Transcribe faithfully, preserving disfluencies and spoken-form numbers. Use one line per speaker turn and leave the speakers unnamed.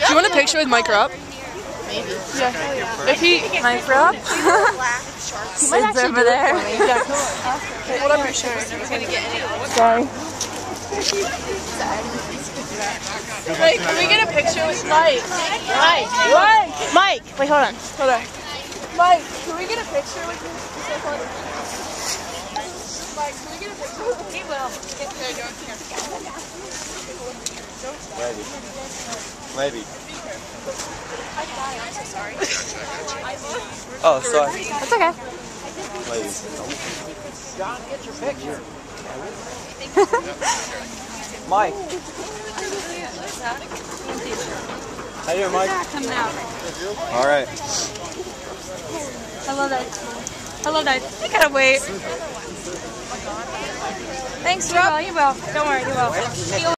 Do you want a picture with Mike Rupp?
Maybe.
Yeah. If he
Mike Rupp? It's over there.
Yeah. Hold up your shirt.
Sorry.
Wait, can we get a picture with Mike?
Mike.
Mike.
Mike. Wait, hold on.
Hold on. Mike, can we get a picture with you? Mike, can we get a picture with you? He will.
Maybe. Maybe.
I'm so sorry.
Oh, sorry.
That's okay.
Maybe.
John, get your picture. Mike.
How you doing, Mike?
Coming out.
All right.
Hello, guys. Hello, guys. I gotta wait. Thanks, Rob. You will. You will. Don't worry, you will.